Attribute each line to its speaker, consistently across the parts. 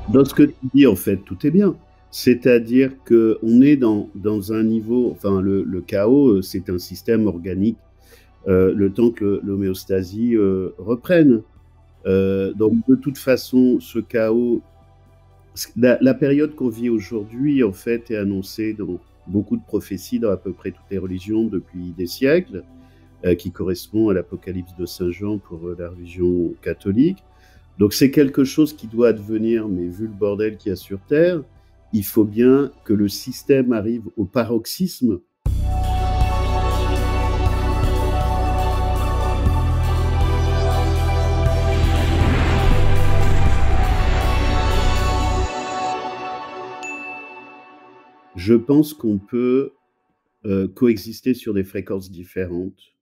Speaker 1: Dans ce que tu dis, en fait, tout est bien. C'est-à-dire qu'on est dans un niveau, enfin, le chaos, c'est un système organique, le temps que l'homéostasie reprenne. Donc, de toute façon, ce chaos, la période qu'on vit aujourd'hui, en fait, est annoncée dans beaucoup de prophéties dans à peu près toutes les religions depuis des siècles, qui correspond à l'Apocalypse de Saint Jean pour la religion catholique. Donc c'est quelque chose qui doit advenir, mais vu le bordel qu'il y a sur Terre, il faut bien que le système arrive au paroxysme. Je pense qu'on peut coexister sur des fréquences différentes,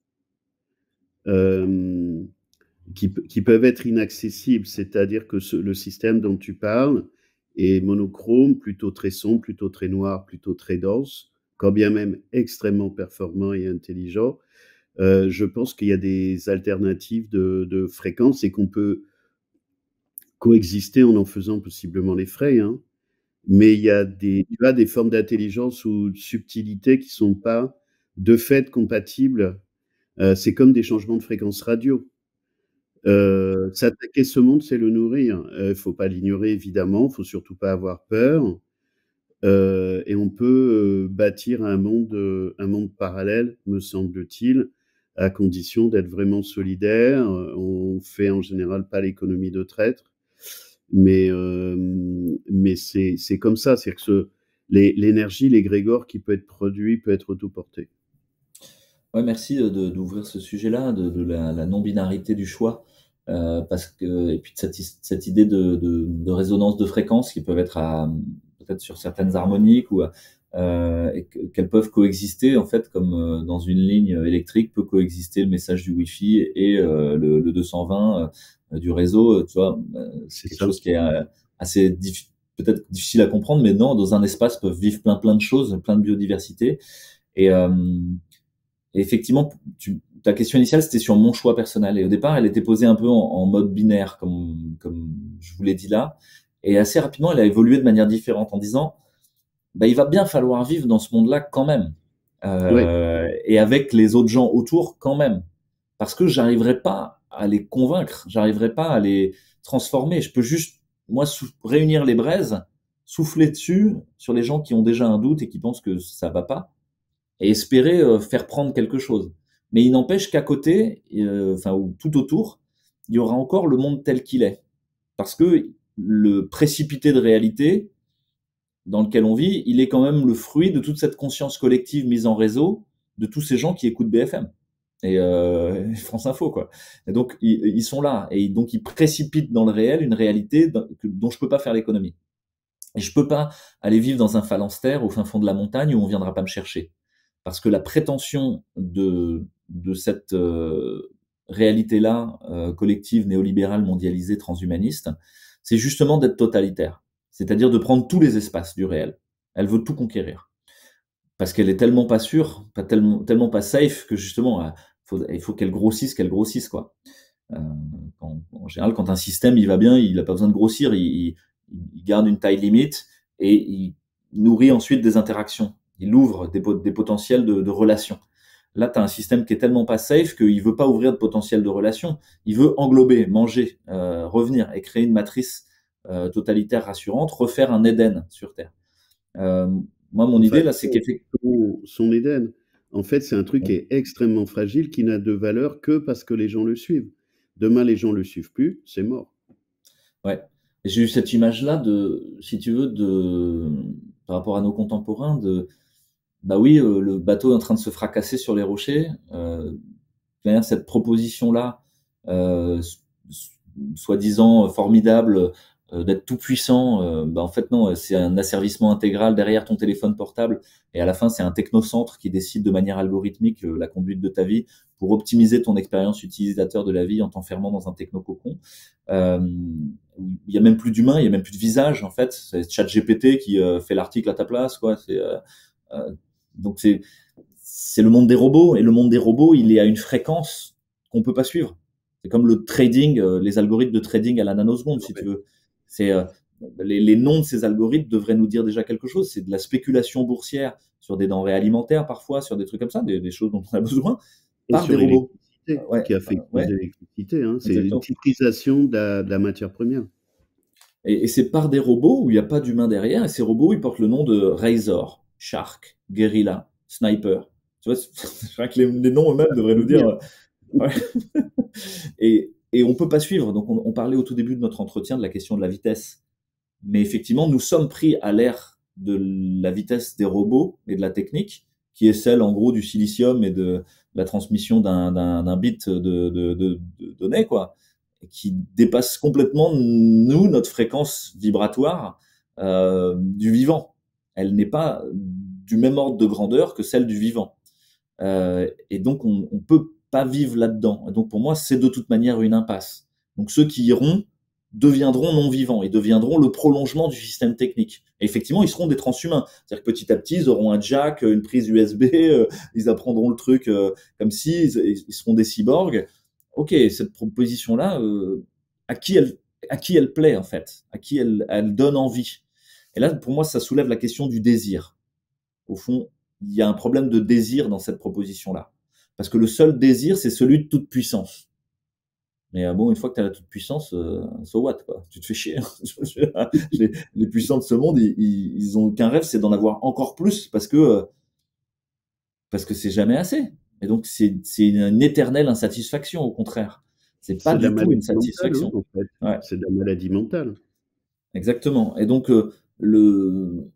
Speaker 1: euh, qui peuvent être inaccessibles, c'est-à-dire que le système dont tu parles est monochrome, plutôt très sombre, plutôt très noir, plutôt très dense, quand bien même extrêmement performant et intelligent. Je pense qu'il y a des alternatives de fréquences et qu'on peut coexister en faisant possiblement les frais, hein. Mais il y a des formes d'intelligence ou de subtilité qui sont pas de fait compatibles. C'est comme des changements de fréquence radio. S'attaquer ce monde, c'est le nourrir. Il faut pas l'ignorer évidemment, faut surtout pas avoir peur. Et on peut bâtir un monde parallèle, me semble-t-il, à condition d'être vraiment solidaire. On fait en général pas l'économie de traître, mais c'est comme ça, c'est que l'énergie, l'égrégore qui peut être produit peut être autoporté.
Speaker 2: Ouais, merci d'ouvrir ce sujet-là, de la non-binarité du choix, parce que, et puis de cette idée de résonance de fréquences qui peuvent être peut-être sur certaines harmoniques et qu'elles peuvent coexister en fait comme dans une ligne électrique peut coexister le message du Wi-Fi et le 220 du réseau. Tu vois, c'est
Speaker 1: C'est
Speaker 2: quelque
Speaker 1: ça.
Speaker 2: chose qui est assez peut-être difficile à comprendre, mais non, dans un espace peuvent vivre plein de choses, plein de biodiversité. Et, euh, et effectivement, ta question initiale, c'était sur mon choix personnel. Et au départ, elle était posée un peu en mode binaire, comme je vous l'ai dit là. Et assez rapidement, elle a évolué de manière différente en disant, bah, il va bien falloir vivre dans ce monde-là quand même.
Speaker 1: Oui,
Speaker 2: Et avec les autres gens autour quand même. Parce que j'arriverai pas à les convaincre, j'arriverai pas à les transformer. Je peux juste, moi, réunir les braises, souffler dessus sur les gens qui ont déjà un doute et qui pensent que ça va pas et espérer faire prendre quelque chose. Mais il n'empêche qu'à côté, enfin ou tout autour, il y aura encore le monde tel qu'il est, parce que le précipité de réalité dans lequel on vit, il est quand même le fruit de toute cette conscience collective mise en réseau de tous ces gens qui écoutent BFM et France Info quoi. Et donc ils sont là et donc ils précipitent dans le réel une réalité dont je peux pas faire l'économie. Et je peux pas aller vivre dans un phalanstère au fin fond de la montagne où on viendra pas me chercher. Parce que la prétention de cette réalité-là, collective, néolibérale, mondialisée, transhumaniste, c'est justement d'être totalitaire. C'est-à-dire de prendre tous les espaces du réel. Elle veut tout conquérir. Parce qu'elle est tellement pas sûre, tellement pas safe, que justement, il faut qu'elle grossisse, quoi. Euh, en général, quand un système il va bien, il n'a pas besoin de grossir, il garde une taille limite et il nourrit ensuite des interactions. Il ouvre des potentiels de relations. Là, tu as un système qui est tellement pas safe qu'il veut pas ouvrir de potentiel de relations. Il veut englober, manger, revenir et créer une matrice totalitaire rassurante, refaire un Éden sur Terre. Euh, Moi, mon
Speaker 1: enfin,
Speaker 2: idée là, c'est qu'effectivement,
Speaker 1: son Éden. En fait, c'est un truc qui est extrêmement fragile, qui n'a de valeur que parce que les gens le suivent. Demain, les gens le suivent plus, c'est mort.
Speaker 2: ouais. J'ai eu cette image-là de, si tu veux, par rapport à nos contemporains, bah oui, le bateau est en train de se fracasser sur les rochers. Derrière cette proposition-là, soi-disant formidable, d'être tout puissant, bah en fait non, c'est un asservissement intégral derrière ton téléphone portable. Et à la fin, c'est un technocentre qui décide de manière algorithmique la conduite de ta vie pour optimiser ton expérience utilisateur de la vie en t'enfermant dans un technococon. Euh, il y a même plus d'humain, il y a même plus de visage en fait. C'est ChatGPT qui fait l'article à ta place, quoi. Euh, donc c'est le monde des robots et le monde des robots, il est à une fréquence qu'on peut pas suivre. C'est comme le trading, les algorithmes de trading à la nanoseconde, si tu veux. C'est les noms de ces algorithmes devraient nous dire déjà quelque chose. C'est de la spéculation boursière sur des denrées alimentaires parfois, sur des trucs comme ça, des choses dont on a besoin,
Speaker 1: Et
Speaker 2: par des
Speaker 1: sur
Speaker 2: robots.
Speaker 1: l'électricité,
Speaker 2: Ouais,
Speaker 1: qui a fait
Speaker 2: ouais,
Speaker 1: exploser l'électricité, hein. C'est une
Speaker 2: exactement.
Speaker 1: titrisation de la matière première.
Speaker 2: Et c'est par des robots où il n'y a pas d'humain derrière, et ces robots, ils portent le nom de Razor, Shark, Guerrilla, Sniper. Tu vois, c'est vrai que les noms eux-mêmes devraient nous dire. Ouais. Et on peut pas suivre. Donc, on parlait au tout début de notre entretien de la question de la vitesse. Mais effectivement, nous sommes pris à l'ère de la vitesse des robots et de la technique, qui est celle, en gros, du silicium et de la transmission d'un bit de données, quoi, et qui dépasse complètement, nous, notre fréquence vibratoire du vivant. Elle n'est pas du même ordre de grandeur que celle du vivant. Et donc, on peut pas vivre là-dedans. Et donc, pour moi, c'est de toute manière une impasse. Donc, ceux qui iront deviendront non-vivants et deviendront le prolongement du système technique. Et effectivement, ils seront des transhumains. C'est-à-dire que petit à petit, ils auront un jack, une prise USB, ils apprendront le truc comme si ils seront des cyborgs. Ok, cette proposition-là, à qui elle plaît en fait, à qui elle donne envie. Et là, pour moi, ça soulève la question du désir. Au fond, il y a un problème de désir dans cette proposition-là. Parce que le seul désir, c'est celui de toute puissance. Mais bon, une fois que tu as la toute puissance, so what, quoi. Tu te fais chier. Les puissants de ce monde, ils ont qu'un rêve, c'est d'en avoir encore plus parce que c'est jamais assez. Et donc, c'est une éternelle insatisfaction, au contraire. C'est pas
Speaker 1: C'est de la
Speaker 2: du tout une
Speaker 1: maladie mentale, hein,
Speaker 2: satisfaction.
Speaker 1: en fait.
Speaker 2: Ouais,
Speaker 1: C'est de la maladie mentale.
Speaker 2: exactement. Et donc, le,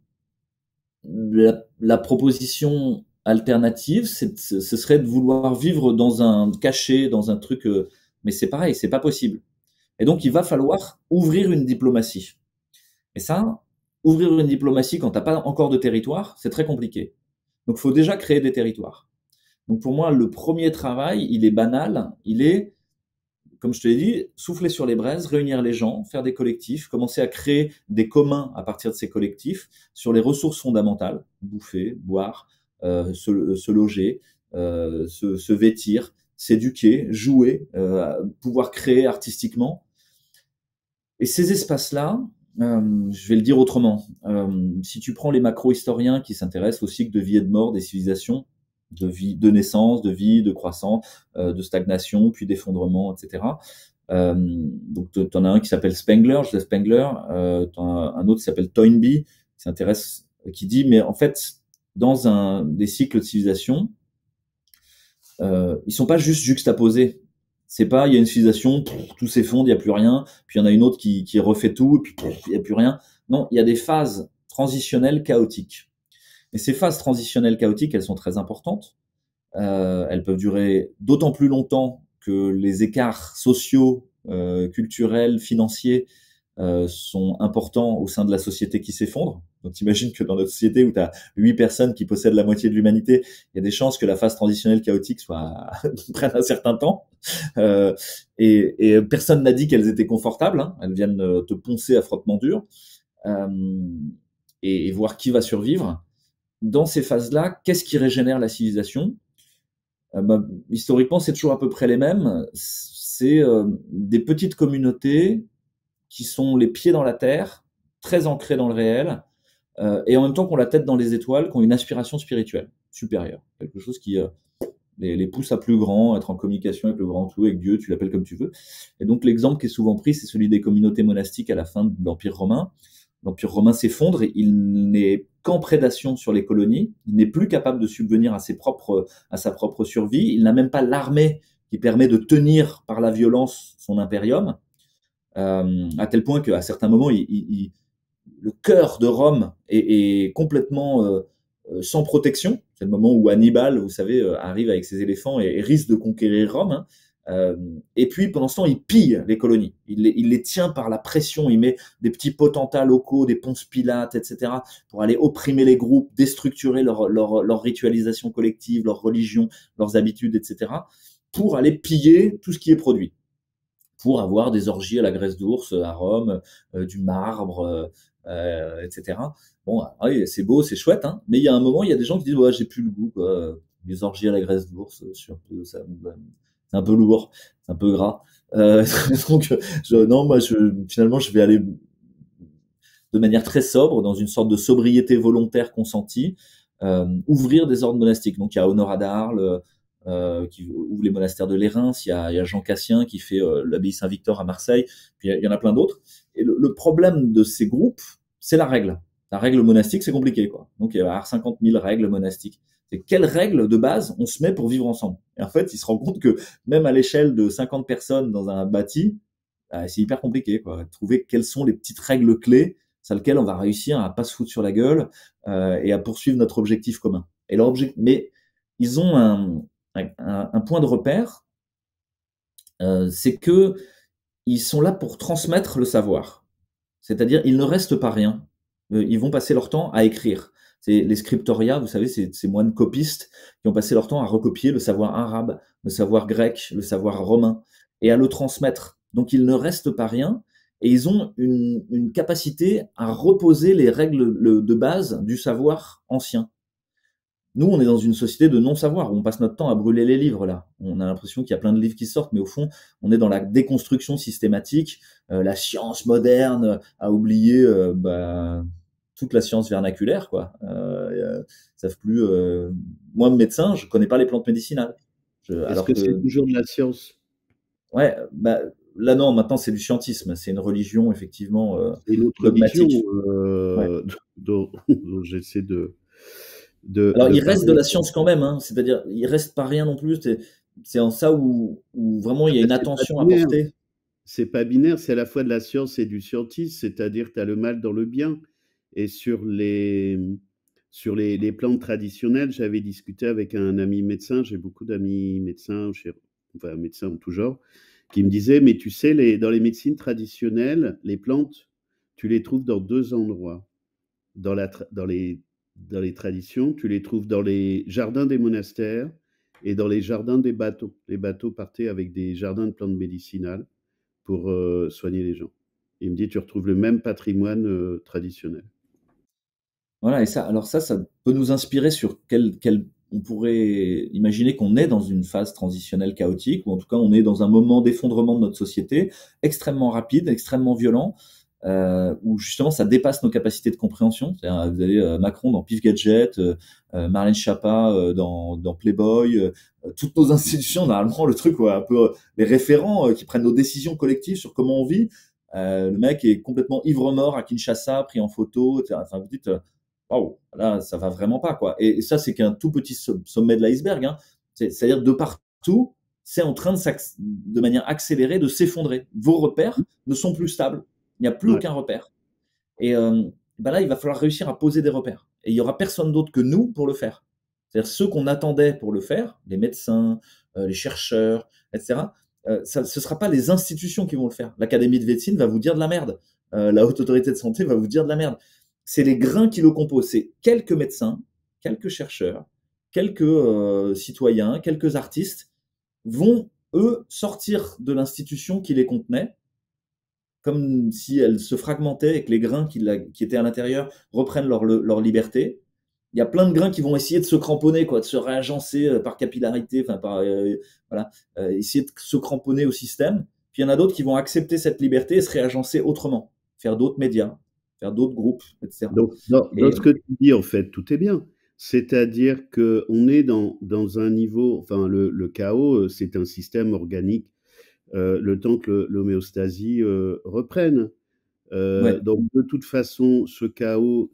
Speaker 2: la proposition alternative, ce serait de vouloir vivre dans un cachet, dans un truc, mais c'est pareil, c'est pas possible. Et donc, il va falloir ouvrir une diplomatie. Et ça, ouvrir une diplomatie quand t'as pas encore de territoire, c'est très compliqué. Donc, il faut déjà créer des territoires. Donc, pour moi, le premier travail, il est banal, il est, comme je te l'ai dit, souffler sur les braises, réunir les gens, faire des collectifs, commencer à créer des communs à partir de ces collectifs sur les ressources fondamentales, bouffer, boire, se loger, se vêtir, s'éduquer, jouer, pouvoir créer artistiquement. Et ces espaces-là, je vais le dire autrement, si tu prends les macro-historiens qui s'intéressent au cycle de vie et de mort des civilisations, de vie, de naissance, de vie, de croissance, de stagnation, puis d'effondrement, etc. Donc, tu en as un qui s'appelle Spengler, Joseph Spengler, tu en as un autre qui s'appelle Toynbee, qui dit, mais en fait, dans des cycles de civilisation, ils sont pas juste juxtaposés. C'est pas, il y a une civilisation, tout s'effondre, il n'y a plus rien, puis il y en a une autre qui refait tout, et puis il n'y a plus rien. Non, il y a des phases transitionnelles chaotiques. Et ces phases transitionnelles chaotiques, elles sont très importantes. Elles peuvent durer d'autant plus longtemps que les écarts sociaux, culturels, financiers sont importants au sein de la société qui s'effondre. Donc t'imagines que dans notre société où tu as 8 personnes qui possèdent la moitié de l'humanité, il y a des chances que la phase transitionnelle chaotique soit prenne un certain temps. Et personne n'a dit qu'elles étaient confortables, hein. Elles viennent te poncer à frottement dur euh, et voir qui va survivre. Dans ces phases-là, qu'est-ce qui régénère la civilisation? Historiquement, c'est toujours à peu près les mêmes. C'est des petites communautés qui sont les pieds dans la terre, très ancrés dans le réel, et en même temps qui ont la tête dans les étoiles, qui ont une aspiration spirituelle supérieure, quelque chose qui les pousse à plus grand, à être en communication avec le grand tout, avec Dieu, tu l'appelles comme tu veux. Et donc l'exemple qui est souvent pris, c'est celui des communautés monastiques à la fin de l'Empire romain. L'Empire romain s'effondre, et il n'est qu'en prédation sur les colonies, il n'est plus capable de subvenir à sa propre survie, il n'a même pas l'armée qui permet de tenir par la violence son impérium, à tel point qu'à certains moments, le cœur de Rome est complètement sans protection. C'est le moment où Hannibal, vous savez, arrive avec ses éléphants et risque de conquérir Rome, hein. Et puis, pendant ce temps, il pille les colonies. Il les tient par la pression. Il met des petits potentats locaux, des Ponce Pilate, etc., pour aller opprimer les groupes, déstructurer leur ritualisation collective, leur religion, leurs habitudes, etc., pour aller piller tout ce qui est produit, pour avoir des orgies à la graisse d'ours à Rome, du marbre, etc. Bon, oui, c'est beau, c'est chouette, hein, mais il y a un moment, il y a des gens qui disent, ouais, j'ai plus le goût, quoi. Les orgies à la graisse d'ours, c'est un peu lourd, c'est un peu gras. Donc, non, moi, finalement, je vais aller de manière très sobre, dans une sorte de sobriété volontaire consentie, ouvrir des ordres monastiques. Donc il y a Honorat d'Arles, qui ouvre les monastères de Lérins, il y a Jean Cassien qui fait l'abbaye Saint-Victor à Marseille, puis il y en a plein d'autres. Et le problème de ces groupes, c'est la règle. La règle monastique, c'est compliqué, quoi. Donc il y a 50 000 règles monastiques. C'est quelles règles de base on se met pour vivre ensemble. Et en fait, il se rend compte que même à l'échelle de 50 personnes dans un bâti, c'est hyper compliqué, quoi. Trouver quelles sont les petites règles clés sur lesquelles on va réussir à pas se foutre sur la gueule et à poursuivre notre objectif commun. Et leur objectif, mais ils ont un point de repère, c'est que ils sont là pour transmettre le savoir. C'est-à-dire, il ne reste pas rien. Ils vont passer leur temps à écrire. C'est les scriptoria, vous savez, ces moines copistes qui ont passé leur temps à recopier le savoir arabe, le savoir grec, le savoir romain, et à le transmettre. Donc, il ne reste pas rien, et ils ont une capacité à reposer les règles de base du savoir ancien. Nous, on est dans une société de non-savoir, où on passe notre temps à brûler les livres, là. On a l'impression qu'il y a plein de livres qui sortent, mais au fond, on est dans la déconstruction systématique. La science moderne a oublié toute la science vernaculaire, quoi. Savent plus. Moi, médecin, je connais pas les plantes médicinales.
Speaker 1: Est-ce
Speaker 2: Alors
Speaker 1: que c'est
Speaker 2: que,
Speaker 1: toujours de la science?
Speaker 2: ouais, là non, maintenant c'est du scientisme, c'est une religion effectivement
Speaker 1: C'est une autre religion
Speaker 2: dogmatique. Ouais.
Speaker 1: dont j'essaie
Speaker 2: Alors,
Speaker 1: de
Speaker 2: il reste de
Speaker 1: parler.
Speaker 2: la science quand même, hein. C'est-à-dire, il reste pas rien non plus. C'est en ça où vraiment il y a une
Speaker 1: C'est pas
Speaker 2: attention à
Speaker 1: binaire.
Speaker 2: porter.
Speaker 1: C'est pas binaire, c'est à la fois de la science et du scientisme, c'est-à-dire tu as le mal dans le bien. Et sur les plantes traditionnelles, j'avais discuté avec un ami médecin, j'ai beaucoup d'amis médecins, enfin médecins en tout genre, qui me disaient, mais tu sais, dans les médecines traditionnelles, les plantes, tu les trouves dans deux endroits. Dans les traditions, tu les trouves dans les jardins des monastères et dans les jardins des bateaux. Les bateaux partaient avec des jardins de plantes médicinales pour soigner les gens. Il me dit, tu retrouves le même patrimoine traditionnel.
Speaker 2: Voilà, et ça, alors ça peut nous inspirer sur on pourrait imaginer qu'on est dans une phase transitionnelle chaotique, ou en tout cas on est dans un moment d'effondrement de notre société, extrêmement rapide, extrêmement violent, où justement ça dépasse nos capacités de compréhension. C'est-à-dire, vous avez Macron dans Pif Gadget, Marlène Schiappa dans Playboy, toutes nos institutions, normalement le truc, ouais, un peu les référents qui prennent nos décisions collectives sur comment on vit. Le mec est complètement ivre-mort à Kinshasa, pris en photo, etc. Enfin, vous dites, waouh, là, ça va vraiment pas, quoi. Et ça, c'est qu'un tout petit sommet de l'iceberg, hein. C'est-à-dire de partout, c'est en train de manière accélérée de s'effondrer. Vos repères ne sont plus stables. Il n'y a plus
Speaker 1: Ouais.
Speaker 2: aucun repère. Et là, il va falloir réussir à poser des repères. Et il y aura personne d'autre que nous pour le faire. C'est-à-dire ceux qu'on attendait pour le faire, les médecins, les chercheurs, etc. Ce ne sera pas les institutions qui vont le faire. L'Académie de médecine va vous dire de la merde. La Haute Autorité de Santé va vous dire de la merde. C'est les grains qui le composent. C'est quelques médecins, quelques chercheurs, quelques citoyens, quelques artistes vont, eux, sortir de l'institution qui les contenait, comme si elle se fragmentait et que les grains qui étaient à l'intérieur reprennent leur liberté. Il y a plein de grains qui vont essayer de se cramponner, quoi, de se réagencer par capillarité, enfin voilà, essayer de se cramponner au système. Puis il y en a d'autres qui vont accepter cette liberté et se réagencer autrement, faire d'autres médias, faire d'autres groupes, etc.
Speaker 1: Donc, dans
Speaker 2: Et
Speaker 1: ce que tu dis, en fait, tout est bien. C'est-à-dire qu'on est dans un niveau, enfin, le chaos, c'est un système organique, le temps que l'homéostasie reprenne.
Speaker 2: ouais,
Speaker 1: Donc, de toute façon, ce chaos,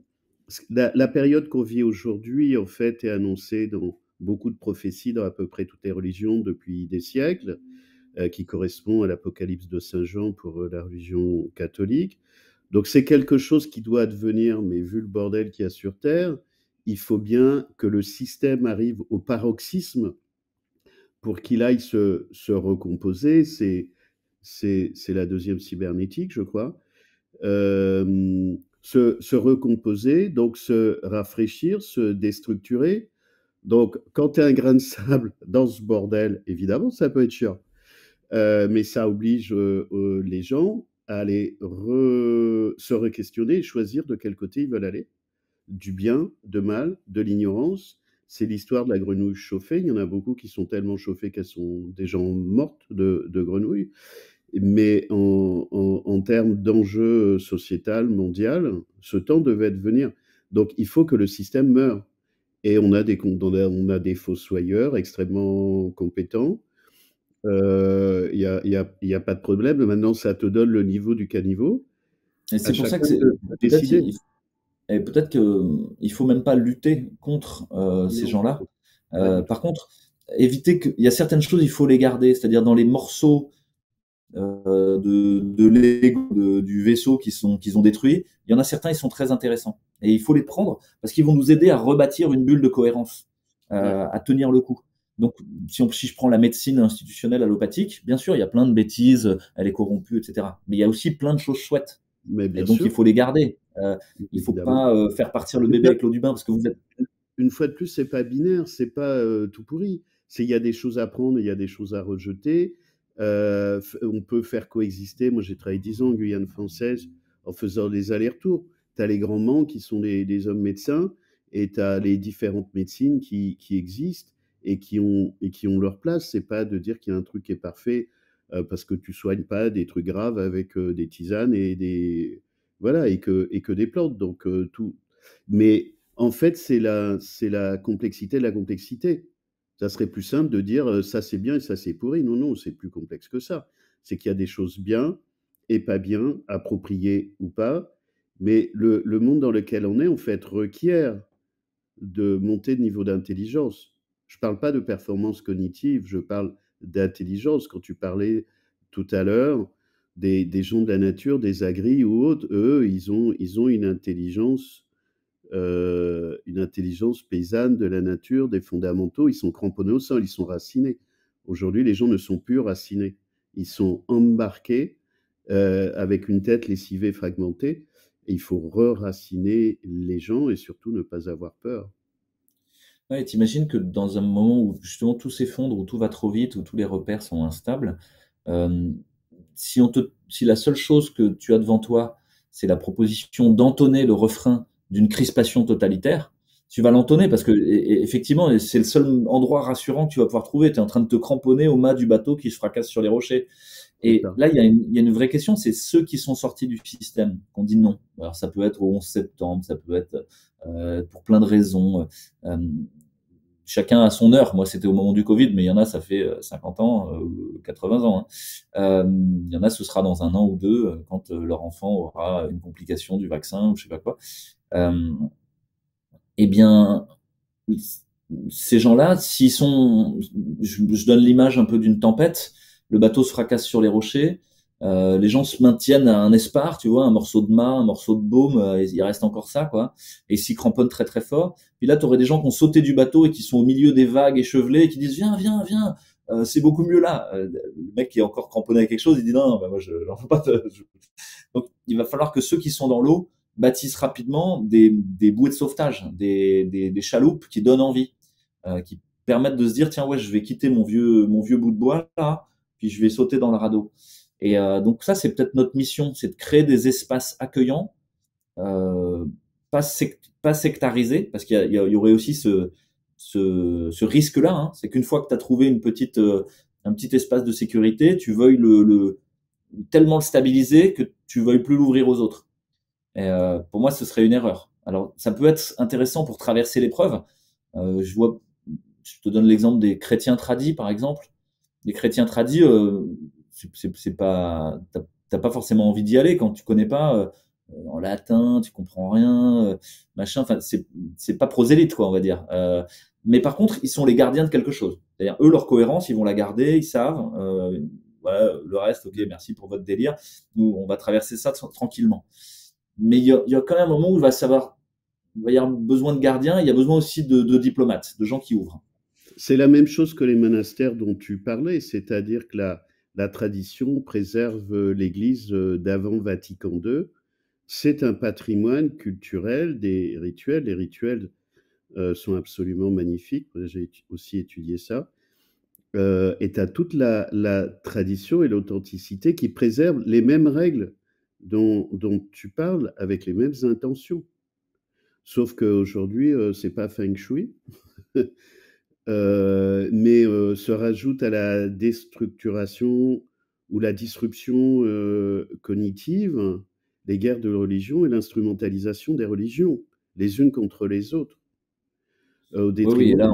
Speaker 1: la période qu'on vit aujourd'hui, en fait, est annoncée dans beaucoup de prophéties dans à peu près toutes les religions depuis des siècles, qui correspond à l'Apocalypse de Saint Jean pour la religion catholique. Donc c'est quelque chose qui doit advenir, mais vu le bordel qu'il y a sur Terre, il faut bien que le système arrive au paroxysme pour qu'il aille se recomposer. C'est la deuxième cybernétique, je crois. Se recomposer, donc se rafraîchir, se déstructurer. Donc, quand tu as un grain de sable dans ce bordel, évidemment, ça peut être chiant. Mais ça oblige les gens à aller se re-questionner et choisir de quel côté ils veulent aller. Du bien, de mal, de l'ignorance. C'est l'histoire de la grenouille chauffée. Il y en a beaucoup qui sont tellement chauffées qu'elles sont des gens mortes de grenouilles. Mais en termes d'enjeu sociétal, mondial, ce temps devait devenir. Donc il faut que le système meure. Et on a des fossoyeurs extrêmement compétents. Il y a pas de problème. Maintenant, ça te donne le niveau du caniveau.
Speaker 2: Et
Speaker 1: À
Speaker 2: c'est pour ça que
Speaker 1: chacun
Speaker 2: c'est
Speaker 1: de
Speaker 2: peut-être
Speaker 1: décider.
Speaker 2: et peut-être que il faut même pas lutter contre ces
Speaker 1: Non,
Speaker 2: gens-là.
Speaker 1: pas du tout.
Speaker 2: Par contre, éviter que, il y a certaines choses, il faut les garder, c'est-à-dire dans les morceaux de Lego du vaisseau qu'ils ont détruit, il y en a certains, ils sont très intéressants. Et il faut les prendre parce qu'ils vont nous aider à rebâtir une bulle de cohérence,
Speaker 1: Ouais.
Speaker 2: à tenir le coup. Donc, si je prends la médecine institutionnelle allopathique, bien sûr, il y a plein de bêtises, elle est corrompue, etc. Mais il y a aussi plein de choses chouettes.
Speaker 1: Mais
Speaker 2: Et
Speaker 1: bien
Speaker 2: donc, il
Speaker 1: sûr,
Speaker 2: faut les garder. Il faut
Speaker 1: évidemment.
Speaker 2: pas faire partir le
Speaker 1: Mais
Speaker 2: bébé avec l'eau du bain parce que vous êtes.
Speaker 1: une fois de plus, c'est pas binaire, c'est pas tout pourri. Il y a des choses à prendre, il y a des choses à rejeter. On peut faire coexister. Moi, j'ai travaillé 10 ans en Guyane française en faisant des allers-retours. Tu as les grands manques qui sont des hommes médecins et tu as les différentes médecines qui existent et qui ont leur place. C'est pas de dire qu'il y a un truc qui est parfait parce que tu soignes pas des trucs graves avec des tisanes et des voilà et que des plantes. Donc tout. Mais en fait, c'est la complexité de la complexité. Ça serait plus simple de dire ça c'est bien et ça c'est pourri. Non, non, c'est plus complexe que ça. C'est qu'il y a des choses bien et pas bien, appropriées ou pas. Mais le monde dans lequel on est, en fait, requiert de monter de niveau d'intelligence. Je ne parle pas de performance cognitive, je parle d'intelligence. Quand tu parlais tout à l'heure des gens de la nature, des agris ou autres, eux, ils ont une intelligence paysanne de la nature, des fondamentaux, ils sont cramponnés au sol, ils sont racinés. Aujourd'hui, les gens ne sont plus racinés. Ils sont embarqués avec une tête lessivée, fragmentée. Et il faut re-raciner les gens et surtout ne pas avoir peur.
Speaker 2: Ouais, t'imagines que dans un moment où justement tout s'effondre, où tout va trop vite, où tous les repères sont instables, euh, si la seule chose que tu as devant toi, c'est la proposition d'entonner le refrain d'une crispation totalitaire, tu vas l'entonner parce que effectivement, c'est le seul endroit rassurant que tu vas pouvoir trouver. Tu es en train de te cramponner au mât du bateau qui se fracasse sur les rochers.
Speaker 1: C'est
Speaker 2: Et
Speaker 1: ça.
Speaker 2: là, il y a une vraie question, c'est ceux qui sont sortis du système, qu'on dit non. Alors ça peut être au 11 septembre, ça peut être pour plein de raisons. Euh, Chacun a son heure. Moi, c'était au moment du Covid, mais il y en a, ça fait 50 ans, 80 ans, hein. Il y en a, ce sera dans un an ou deux, quand leur enfant aura une complication du vaccin ou je sais pas quoi. Euh, eh bien, ces gens-là, s'ils sont, je donne l'image un peu d'une tempête, le bateau se fracasse sur les rochers, les gens se maintiennent à un espar, tu vois, un morceau de mât, un morceau de baume, il reste encore ça, quoi, et ils s'y cramponnent très très fort. Puis là, tu aurais des gens qui ont sauté du bateau et qui sont au milieu des vagues échevelées et qui disent viens, viens, viens, c'est beaucoup mieux là. Le mec qui est encore cramponné à quelque chose, il dit non, non, bah, moi je j'en veux pas. Donc il va falloir que ceux qui sont dans l'eau bâtissent rapidement des bouées de sauvetage, des chaloupes qui donnent envie, qui permettent de se dire tiens ouais je vais quitter mon vieux bout de bois là, puis je vais sauter dans le radeau. Et donc ça c'est peut-être notre mission, c'est de créer des espaces accueillants, euh, pas sectarisés, parce qu'il y aurait aussi ce risque-là, hein, c'est qu'une fois que tu as trouvé un petit espace de sécurité, tu veuilles tellement le stabiliser que tu veuilles plus l'ouvrir aux autres. Et pour moi, ce serait une erreur. Alors, ça peut être intéressant pour traverser l'épreuve. Je te donne l'exemple des chrétiens tradis, par exemple. Les chrétiens tradis, c'est pas, t'as pas forcément envie d'y aller quand tu connais pas en latin, tu comprends rien, machin. Enfin, c'est pas prosélyte, quoi, on va dire. Mais par contre, ils sont les gardiens de quelque chose. C'est-à-dire, eux, leur cohérence, ils vont la garder, ils savent. Voilà, le reste, ok, merci pour votre délire. Nous, on va traverser ça tranquillement. Mais il y a quand même un moment où il va y avoir besoin de gardiens, il y a besoin aussi de diplomates, de gens qui ouvrent.
Speaker 1: C'est la même chose que les monastères dont tu parlais, c'est-à-dire que la tradition préserve l'Église d'avant Vatican II. C'est un patrimoine culturel des rituels. Les rituels sont absolument magnifiques. J'ai aussi étudié ça. Et tu as toute la tradition et l'authenticité qui préservent les mêmes règles dont tu parles avec les mêmes intentions. Sauf qu'aujourd'hui, c'est pas feng shui. Mais se rajoute à la déstructuration ou la disruption cognitive, les guerres de religion et l'instrumentalisation des religions, les unes contre les autres, au
Speaker 2: Oui, oui, et
Speaker 1: détriment
Speaker 2: là,
Speaker 1: du...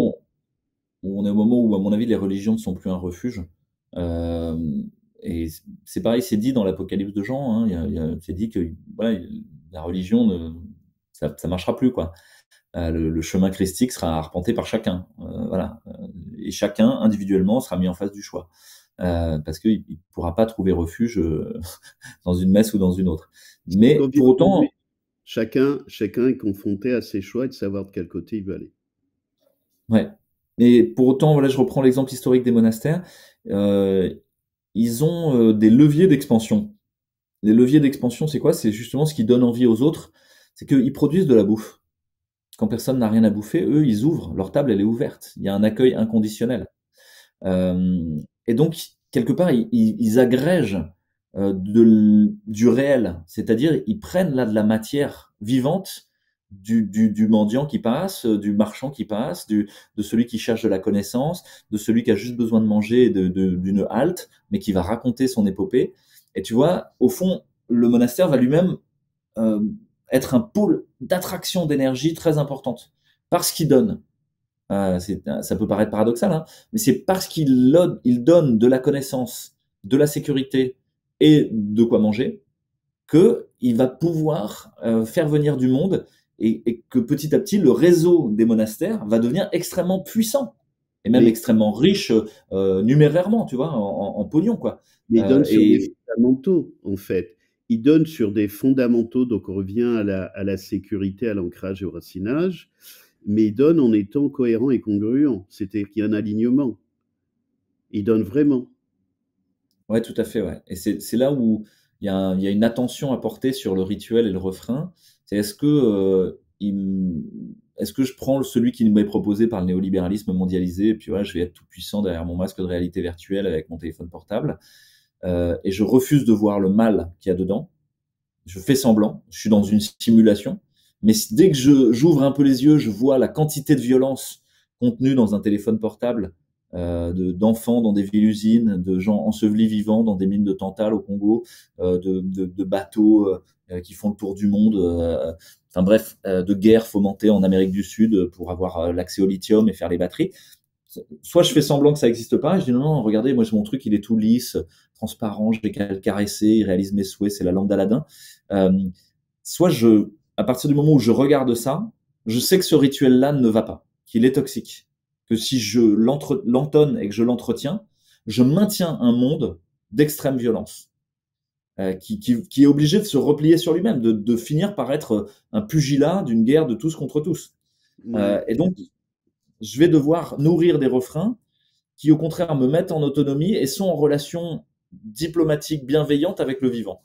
Speaker 2: on est au moment où, à mon avis, les religions ne sont plus un refuge. Euh, et c'est pareil, c'est dit dans l'Apocalypse de Jean, hein, c'est dit que voilà, la religion, ça marchera plus, quoi. Le chemin christique sera arpenté par chacun. Voilà. Et chacun, individuellement, sera mis en face du choix. Parce qu'il ne pourra pas trouver refuge dans une messe ou dans une autre.
Speaker 1: Donc,
Speaker 2: Mais pour autant,
Speaker 1: chacun est confronté à ses choix et de savoir de quel côté il veut aller.
Speaker 2: ouais. Mais pour autant, voilà, je reprends l'exemple historique des monastères. Euh, Ils ont des leviers d'expansion. Les leviers d'expansion, c'est quoi? C'est justement ce qui donne envie aux autres. C'est qu'ils produisent de la bouffe. Quand personne n'a rien à bouffer, eux, ils ouvrent. Leur table, elle est ouverte. Il y a un accueil inconditionnel. Euh, et donc, quelque part, ils agrègent du réel, c'est-à-dire ils prennent là de la matière vivante du mendiant qui passe, du marchand qui passe, de celui qui cherche de la connaissance, de celui qui a juste besoin de manger et d'une halte, mais qui va raconter son épopée. Et tu vois, au fond, le monastère va lui-même euh, être un pôle d'attraction d'énergie très importante parce qu'il donne. Ça peut paraître paradoxal, hein, mais c'est parce il donne de la connaissance, de la sécurité et de quoi manger que il va pouvoir faire venir du monde et que petit à petit le réseau des monastères va devenir extrêmement puissant et même
Speaker 1: Mais,
Speaker 2: extrêmement riche numérairement, tu vois, en pognon quoi.
Speaker 1: mais il donne sur des
Speaker 2: Et
Speaker 1: fondamentaux, en fait. Il donne sur des fondamentaux, donc on revient à la sécurité, à l'ancrage et au racinage, mais il donne en étant cohérent et congruent. C'est-à-dire qu'il y a un alignement. Il donne vraiment.
Speaker 2: ouais, tout à fait, ouais. Et c'est là où il y a une attention à porter sur le rituel et le refrain. C'est est-ce que je prends celui qui m'est proposé par le néolibéralisme mondialisé, et puis voilà, je vais être tout puissant derrière mon masque de réalité virtuelle avec mon téléphone portable, et je refuse de voir le mal qu'il y a dedans. Je fais semblant, je suis dans une simulation, mais dès que j'ouvre un peu les yeux, je vois la quantité de violence contenue dans un téléphone portable, d'enfants dans des villes-usines, de gens ensevelis vivants dans des mines de Tantale au Congo, de bateaux qui font le tour du monde, enfin bref, de guerres fomentées en Amérique du Sud pour avoir l'accès au lithium et faire les batteries. Soit je fais semblant que ça n'existe pas, et je dis non, non, regardez, moi mon truc il est tout lisse, transparent, je l'ai qu'à le caresser, il réalise mes souhaits, c'est la lampe d'Aladin. Euh, Soit à partir du moment où je regarde ça, je sais que ce rituel-là ne va pas, qu'il est toxique, que si je l'entonne et que je l'entretiens, je maintiens un monde d'extrême violence, qui est obligé de se replier sur lui-même, de finir par être un pugilat d'une guerre de tous contre tous.
Speaker 1: Ouais.
Speaker 2: Et donc, je vais devoir nourrir des refrains qui, au contraire, me mettent en autonomie et sont en relation diplomatique bienveillante avec le vivant.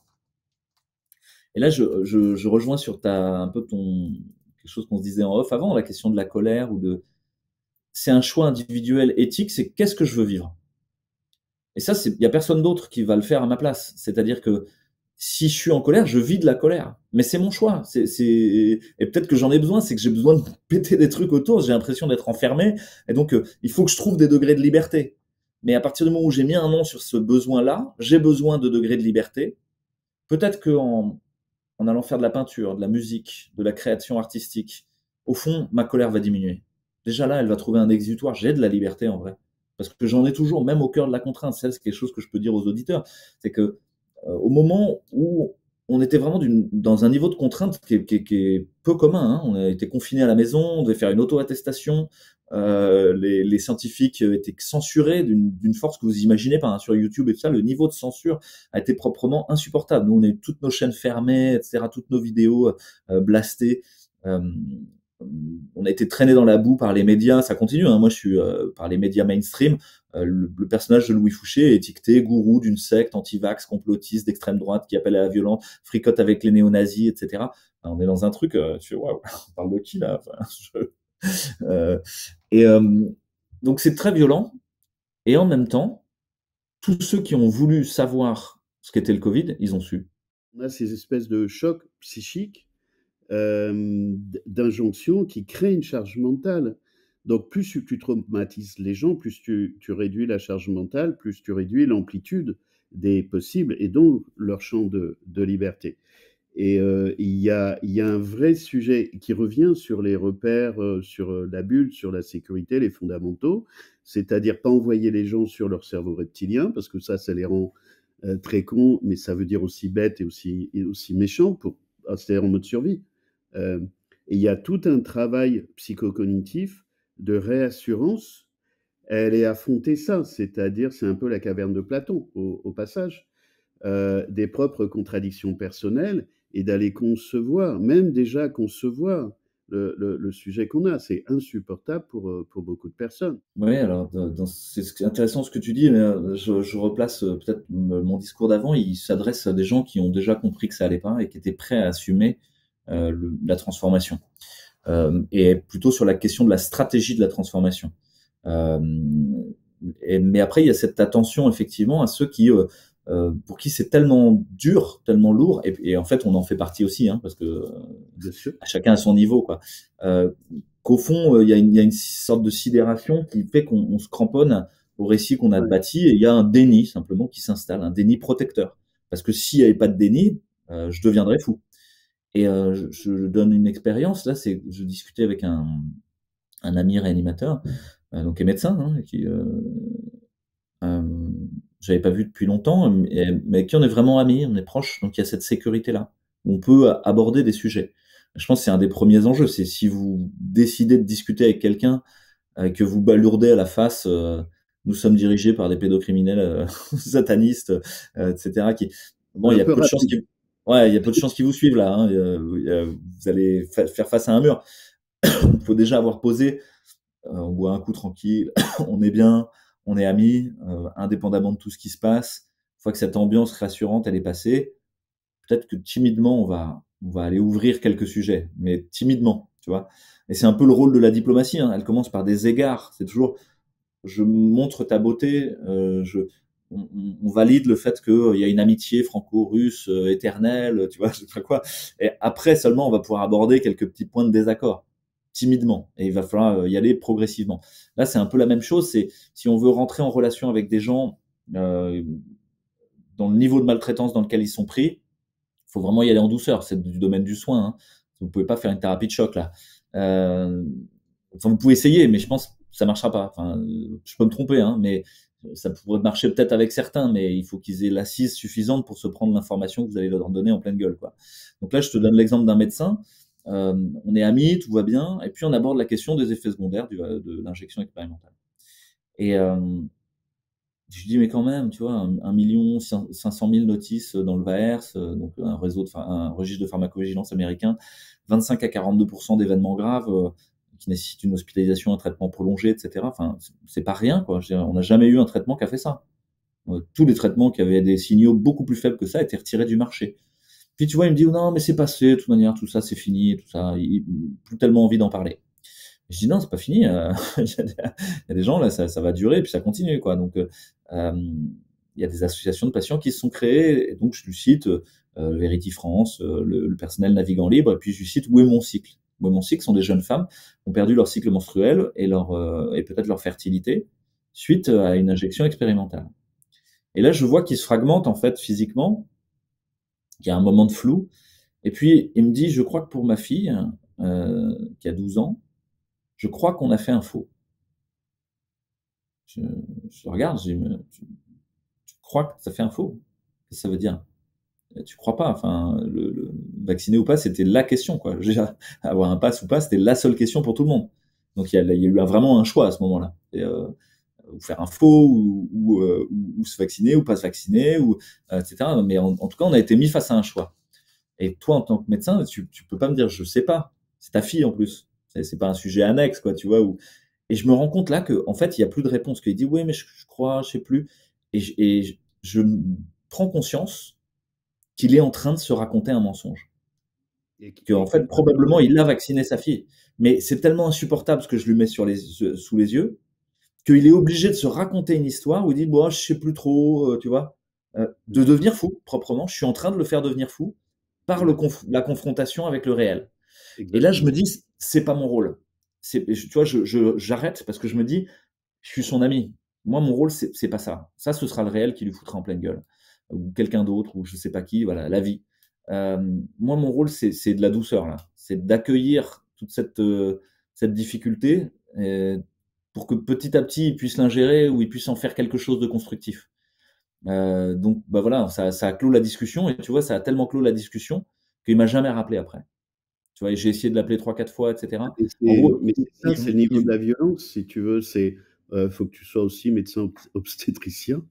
Speaker 2: Et là, je rejoins sur un peu quelque chose qu'on se disait en off avant, la question de la colère c'est un choix individuel éthique, c'est qu'est-ce que je veux vivre. Et ça, il y a personne d'autre qui va le faire à ma place. C'est-à-dire que si je suis en colère, je vis de la colère. Mais c'est mon choix. Et peut-être que j'en ai besoin, c'est que j'ai besoin de péter des trucs autour. J'ai l'impression d'être enfermé. Et donc, il faut que je trouve des degrés de liberté. Mais à partir du moment où j'ai mis un nom sur ce besoin-là, j'ai besoin de degrés de liberté. Peut-être en allant faire de la peinture, de la musique, de la création artistique, au fond, ma colère va diminuer. Déjà là, elle va trouver un exutoire. J'ai de la liberté en vrai. Parce que j'en ai toujours, même au cœur de la contrainte. C'est quelque chose que je peux dire aux auditeurs. C'est que au moment où on était vraiment dans un niveau de contrainte qui est peu commun, hein. On a été confinés à la maison, on devait faire une auto-attestation. Les scientifiques étaient censurés d'une force que vous imaginez pas, hein, sur YouTube et tout ça. Le niveau de censure a été proprement insupportable. Nous, on a eu toutes nos chaînes fermées, etc., toutes nos vidéos blastées. Euh, on a été traîné dans la boue par les médias, ça continue, hein. Moi, je suis par les médias mainstream. Le personnage de Louis Fouché est étiqueté gourou d'une secte anti-vax, complotiste d'extrême droite qui appelle à la violence, fricote avec les néo-nazis, etc. Enfin, on est dans un truc, tu fais, waouh, on parle de qui là? Enfin, euh, et donc c'est très violent. Et en même temps, tous ceux qui ont voulu savoir ce qu'était le Covid, ils ont su.
Speaker 1: On a ces espèces de chocs psychiques, d'injonctions qui créent une charge mentale. Donc, plus tu traumatises les gens, plus tu réduis la charge mentale, plus tu réduis l'amplitude des possibles et donc leur champ de liberté. Et il y a un vrai sujet qui revient sur les repères, sur, la bulle, sur la sécurité, les fondamentaux. C'est-à-dire pas envoyer les gens sur leur cerveau reptilien parce que ça les rend, très cons, mais ça veut dire aussi bêtes et aussi méchants c'est-à-dire en mode survie. Hem et il y a tout un travail psychocognitif de réassurance. Elle est affronter ça, c'est-à-dire c'est un peu la caverne de Platon au passage, des propres contradictions personnelles et d'aller concevoir, même déjà concevoir le sujet qu'on a. C'est insupportable pour beaucoup de personnes.
Speaker 2: Ouais, alors c'est intéressant ce que tu dis, mais je replace peut-être mon discours d'avant. Il s'adresse à des gens qui ont déjà compris que ça allait pas et qui étaient prêts à assumer la transformation. Et plutôt sur la question de la stratégie de la transformation. Euh, mais après, il y a cette attention effectivement à ceux qui, pour qui c'est tellement dur, tellement lourd, et en fait, on en fait partie aussi, hein, parce que
Speaker 1: Bien sûr.
Speaker 2: à chacun à son niveau, quoi. Euh, Qu'au fond, il y a une sorte de sidération qui fait qu'on se cramponne au récit qu'on a
Speaker 1: Ouais.
Speaker 2: bâti, et il y a un déni simplement qui s'installe, un déni protecteur. Parce que s'il n'y avait pas de déni, je deviendrais fou. Et je donne une expérience, là, je discutais avec un ami réanimateur, donc qui est médecin, hein, euh, j'avais pas vu depuis longtemps, mais avec qui on est vraiment amis, on est proches, donc il y a cette sécurité-là, où on peut aborder des sujets. Je pense que c'est un des premiers enjeux, c'est si vous décidez de discuter avec quelqu'un, que vous balourdez à la face, nous sommes dirigés par des pédocriminels satanistes, etc. Bon,
Speaker 1: Un
Speaker 2: il y a
Speaker 1: peu
Speaker 2: peu de chances
Speaker 1: rapide.
Speaker 2: qu'ils, ouais, il y a peu de chances qu'ils vous suivent là, hein. Vous allez faire face à un mur. Il faut déjà avoir posé, on boit un coup tranquille, on est bien, on est amis, indépendamment de tout ce qui se passe. Une fois que cette ambiance rassurante elle est passée, peut-être que timidement on va aller ouvrir quelques sujets, mais timidement, tu vois. Et c'est un peu le rôle de la diplomatie, hein. Elle commence par des égards. C'est toujours je montre ta beauté, on valide le fait qu'il y a une amitié franco-russe éternelle, tu vois, je sais pas quoi. Et après seulement, on va pouvoir aborder quelques petits points de désaccord, timidement. Et il va falloir y aller progressivement. Là, c'est un peu la même chose. C'est si on veut rentrer en relation avec des gens euh, dans le niveau de maltraitance dans lequel ils sont pris, il faut vraiment y aller en douceur. C'est du domaine du soin, hein. Vous pouvez pas faire une thérapie de choc là. Euh, Enfin, vous pouvez essayer, mais je pense que ça marchera pas. Enfin, je peux me tromper, hein, mais ça pourrait marcher peut-être avec certains, mais il faut qu'ils aient l'assise suffisante pour se prendre l'information que vous allez leur donner en pleine gueule, quoi. Donc là, je te donne l'exemple d'un médecin. On est amis, tout va bien, et puis on aborde la question des effets secondaires de l'injection expérimentale. Et je dis, mais quand même, tu vois, 1 500 000 notices dans le VAERS, donc un registre de pharmacovigilance américain, 25 à 42% d'événements graves qui nécessitent une hospitalisation, un traitement prolongé, etc. Enfin, c'est pas rien, quoi. Je veux dire, on n'a jamais eu un traitement qui a fait ça. Tous les traitements qui avaient des signaux beaucoup plus faibles que ça étaient retirés du marché. Puis tu vois, il me dit, non, mais c'est passé, de toute manière, tout ça, c'est fini, tout ça, plus tellement envie d'en parler. Je dis non, c'est pas fini. Il y a des gens là, ça va durer, puis ça continue, quoi. Donc, il y a des associations de patients qui se sont créées. Et donc, je lui cite Verity France, le personnel navigant libre, et puis je lui cite Où est mon cycle. Où est mon cycle sont des jeunes femmes qui ont perdu leur cycle menstruel et peut-être leur fertilité suite à une injection expérimentale. Et là, je vois qu'il se fragmente en fait physiquement, qu'il y a un moment de flou. Et puis, il me dit, je crois que pour ma fille, qui a 12 ans, je crois qu'on a fait un faux. Je, je regarde, je dis, mais tu crois que ça fait un faux? Qu'est-ce que ça veut dire? Tu crois pas? Enfin, vacciner ou pas, c'était la question, quoi. Déjà, avoir un pass ou pas, c'était la seule question pour tout le monde. Donc il y a eu vraiment un choix à ce moment-là. Ou faire un faux, ou se vacciner, ou pas se vacciner, etc. Mais en tout cas, on a été mis face à un choix. Et toi, en tant que médecin, tu peux pas me dire, je sais pas. C'est ta fille en plus. C'est pas un sujet annexe, quoi, tu vois. Et je me rends compte là que, en fait, il y a plus de réponse. Qu'il dit, oui, mais je crois, je sais plus. Et je prends conscience qu'il est en train de se raconter un mensonge.
Speaker 1: Et
Speaker 2: Qu'en fait, probablement, il a vacciné sa fille. Mais c'est tellement insupportable ce que je lui mets sous les yeux qu'il est obligé de se raconter une histoire où il dit, bon, je sais plus trop, tu vois, de devenir fou, proprement. Je suis en train de le faire devenir fou par
Speaker 1: ouais,
Speaker 2: la confrontation avec le réel. Et là, je me
Speaker 1: exactement.
Speaker 2: dis, c'est pas mon rôle. Tu vois, j'arrête parce que je me dis, je suis son ami. Moi, mon rôle, c'est pas ça. Ça, ce sera le réel qui lui foutra en pleine gueule. ou quelqu'un d'autre, ou je sais pas qui, voilà, la vie. Moi, mon rôle, c'est de la douceur, là. C'est d'accueillir toute cette difficulté pour que petit à petit, ils puissent l'ingérer ou ils puissent en faire quelque chose de constructif. Donc, bah voilà, ça a clos la discussion et tu vois, ça a tellement clos la discussion qu'il m'a jamais rappelé après. Tu vois, et j'ai essayé de l'appeler 3, 4 fois, etc. En gros,
Speaker 1: Mais c'est ça, c'est le niveau de la violence, si tu veux. Faut que tu sois aussi médecin obstétricien.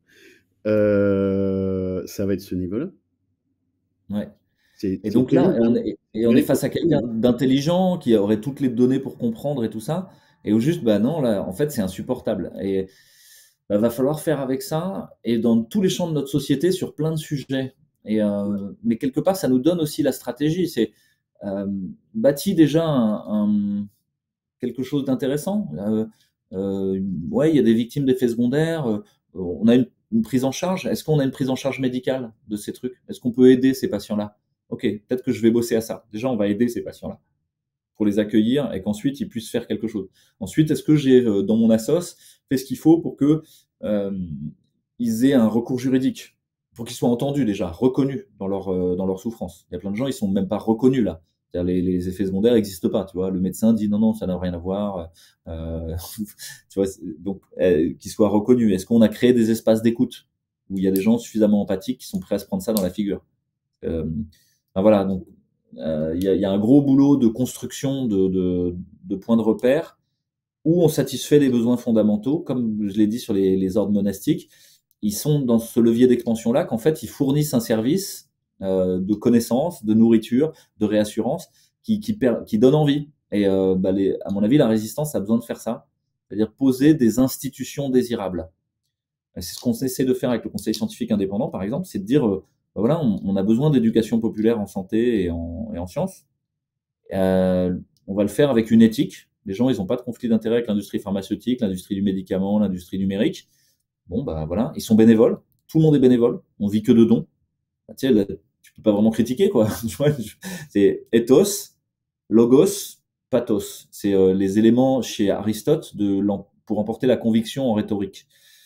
Speaker 1: Ça va être ce niveau-là.
Speaker 2: ouais. Et
Speaker 1: C'est
Speaker 2: donc là,
Speaker 1: terrible, hein.
Speaker 2: on est
Speaker 1: Terrible
Speaker 2: face
Speaker 1: pour
Speaker 2: à
Speaker 1: tout le
Speaker 2: quelqu'un
Speaker 1: monde.
Speaker 2: d'intelligent qui aurait toutes les données pour comprendre et tout ça, et au juste, bah non, là, en fait, c'est insupportable. Et bah, va falloir faire avec ça, et dans tous les champs de notre société, sur plein de sujets. Mais quelque part, ça nous donne aussi la stratégie. C'est euh, bâti déjà quelque chose d'intéressant. Ouais, il y a des victimes d'effets secondaires. On a une prise en charge. Est-ce qu'on a une prise en charge médicale de ces trucs? Est-ce qu'on peut aider ces patients-là? Ok, peut-être que je vais bosser à ça. Déjà, on va aider ces patients-là pour les accueillir et qu'ensuite ils puissent faire quelque chose. Ensuite, est-ce que j'ai dans mon assos fait ce qu'il faut pour que euh, ils aient un recours juridique, pour qu'ils soient entendus déjà, reconnus dans leur souffrance. Il y a plein de gens, ils sont même pas reconnus là. C'est-à-dire les effets secondaires n'existent pas, tu vois. Le médecin dit non, non, ça n'a rien à voir. Tu vois, donc qu'ils soient reconnus. Est-ce qu'on a créé des espaces d'écoute où il y a des gens suffisamment empathiques qui sont prêts à se prendre ça dans la figure? Ben voilà, donc il y a un gros boulot de construction de points de repère où on satisfait les besoins fondamentaux, comme je l'ai dit sur les ordres monastiques. Ils sont dans ce levier d'expansion-là qu'en fait, ils fournissent un service de connaissance, de nourriture, de réassurance qui donne envie. Et bah à mon avis, la résistance a besoin de faire ça, c'est-à-dire poser des institutions désirables. C'est ce qu'on essaie de faire avec le Conseil scientifique indépendant, par exemple, c'est de dire, bah voilà, on a besoin d'éducation populaire en santé et en sciences. On va le faire avec une éthique. Les gens, ils n'ont pas de conflit d'intérêt avec l'industrie pharmaceutique, l'industrie du médicament, l'industrie numérique. Bon, bah voilà, ils sont bénévoles. Tout le monde est bénévole. On vit que de dons. Bah, tu sais, là, tu peux pas vraiment critiquer, quoi. Tu vois, c'est ethos, logos, pathos. C'est les éléments chez Aristote pour emporter la conviction en rhétorique.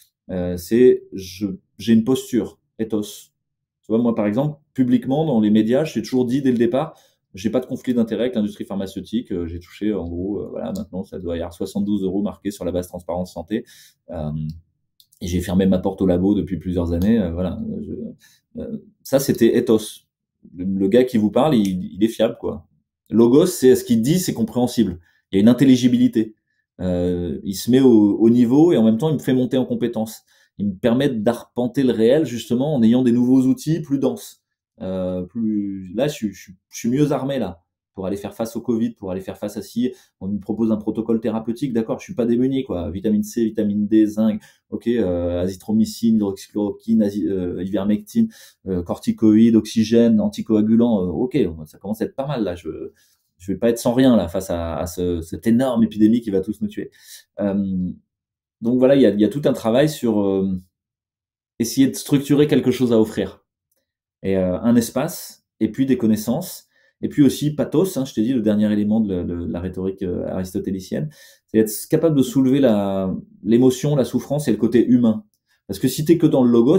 Speaker 2: J'ai une posture, ethos. Tu vois, moi, par exemple, publiquement, dans les médias, j'ai toujours dit dès le départ, j'ai pas de conflit d'intérêt avec l'industrie pharmaceutique. J'ai touché, en gros, voilà, maintenant, ça doit y avoir 72 euros marqués sur la base transparence santé. Euh, et j'ai fermé ma porte au labo depuis plusieurs années. Voilà. Ça, c'était ethos. Le gars qui vous parle, il est fiable, quoi. Logos, c'est ce qu'il dit, c'est compréhensible. Il y a une intelligibilité. Il se met au niveau et en même temps, il me fait monter en compétence. Il me permet d'arpenter le réel justement en ayant des nouveaux outils plus denses. Là, je suis mieux armé là pour aller faire face au Covid, pour aller faire face à si on me propose un protocole thérapeutique, d'accord, je suis pas démuni quoi. Vitamine C, vitamine D, zinc, ok, azithromycine, hydroxychloroquine, ivermectine, corticoïdes, oxygène, anticoagulant, ok, ça commence à être pas mal là. Je vais pas être sans rien là face à cette énorme épidémie qui va tous nous tuer. Donc voilà, il y a tout un travail sur essayer de structurer quelque chose à offrir. Et un espace, et puis des connaissances, et puis aussi pathos, hein, je t'ai dit, le dernier élément de la rhétorique aristotélicienne, c'est être capable de soulever l'émotion, la souffrance et le côté humain. Parce que si t'es que dans le logos,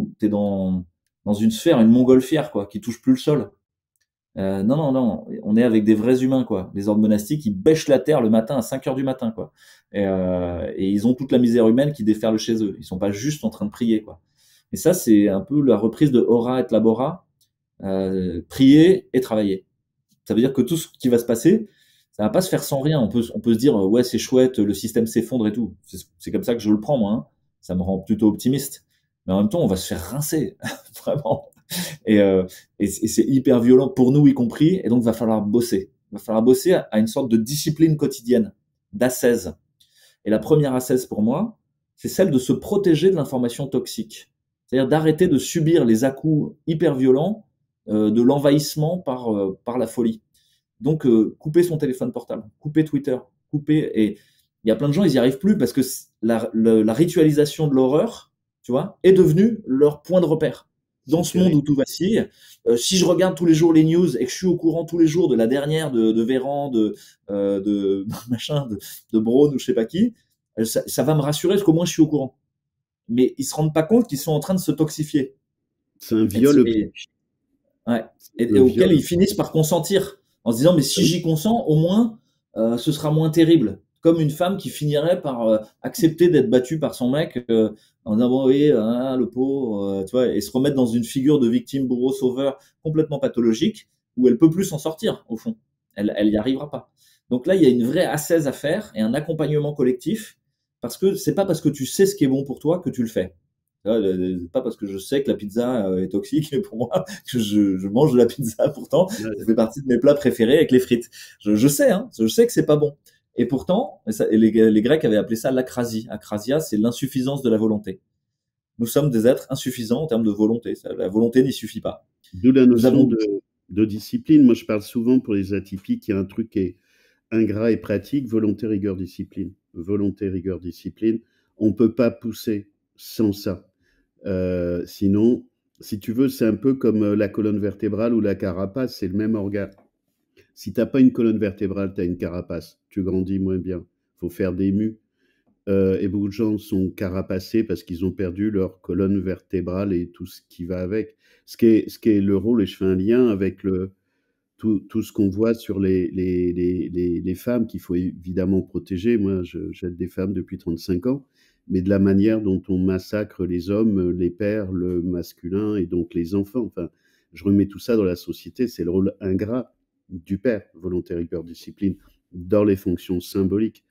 Speaker 2: dans une sphère, une montgolfière, quoi, qui touche plus le sol. Non, non, non, on est avec des vrais humains, quoi. Les ordres monastiques, ils bêchent la terre le matin à 5 heures du matin, quoi. Et ils ont toute la misère humaine qui déferle chez eux. Ils sont pas juste en train de prier, quoi. Et ça, c'est un peu la reprise de ora et labora, prier et travailler. Ça veut dire que tout ce qui va se passer, ça va pas se faire sans rien. On peut se dire, ouais, c'est chouette, le système s'effondre et tout. C'est comme ça que je le prends, moi, hein. Ça me rend plutôt optimiste. Mais en même temps, on va se faire rincer, vraiment. Et, euh, et c'est hyper violent pour nous y compris. Et donc, va falloir bosser. Va falloir bosser à une sorte de discipline quotidienne, d'ascèse. Et la première ascèse pour moi, c'est celle de se protéger de l'information toxique. C'est-à-dire d'arrêter de subir les à-coups hyper violents de l'envahissement par la folie. Donc, couper son téléphone portable, couper Twitter, couper. Et il y a plein de gens, ils n'y arrivent plus parce que la ritualisation de l'horreur, tu vois, est devenue leur point de repère. Dans
Speaker 1: C'est
Speaker 2: ce monde où
Speaker 1: terrible.
Speaker 2: tout vacille, si je regarde tous les jours les news et que je suis au courant tous les jours de la dernière de Véran, de machin, de Braun ou je sais pas qui, ça va me rassurer parce qu'au moins je suis au courant. Mais ils se rendent pas compte qu'ils sont en train de se toxifier.
Speaker 1: C'est un
Speaker 2: Et,
Speaker 1: viol,
Speaker 2: et- ouais. Et
Speaker 1: un
Speaker 2: auquel
Speaker 1: viol.
Speaker 2: ils finissent par consentir en se disant mais si j'y consens, au moins ce sera moins terrible. Comme une femme qui finirait par accepter d'être battue par son mec en disant bon oui le pauvre, tu vois, et se remettre dans une figure de victime bourreau sauveur complètement pathologique où elle peut plus s'en sortir au fond. Elle y arrivera pas. Donc là il y a une vraie ascèse à faire et un accompagnement collectif parce que c'est pas parce que tu sais ce qui est bon pour toi que tu le fais. C'est pas parce que je sais que la pizza est toxique pour moi que je mange de la pizza. Pourtant, ça fait partie de mes plats préférés avec les frites. Je sais, hein, je sais que c'est pas bon. Et pourtant, les Grecs avaient appelé ça l'akrasie. Akrasia, c'est l'insuffisance de la volonté. Nous sommes des êtres insuffisants en termes de volonté. La volonté n'y suffit pas.
Speaker 1: D'où la
Speaker 2: Nous
Speaker 1: notion
Speaker 2: avons,
Speaker 1: de discipline. Moi, je parle souvent pour les atypiques, il y a un truc qui est ingrat et pratique, volonté, rigueur, discipline. Volonté, rigueur, discipline. On ne peut pas pousser sans ça. Sinon, si tu veux, c'est un peu comme la colonne vertébrale ou la carapace, c'est le même organe. Si tu n'as pas une colonne vertébrale, tu as une carapace. Tu grandis moins bien. Il faut faire des mues. Et beaucoup de gens sont carapacés parce qu'ils ont perdu leur colonne vertébrale et tout ce qui va avec. Ce qui est le rôle, et je fais un lien avec tout ce qu'on voit sur les femmes qu'il faut évidemment protéger. Moi, j'aide des femmes depuis 35 ans, mais de la manière dont on massacre les hommes, les pères, le masculin et donc les enfants. Enfin, je remets tout ça dans la société. C'est le rôle ingrat du père, volontaire, hyper discipline, dans les fonctions symboliques.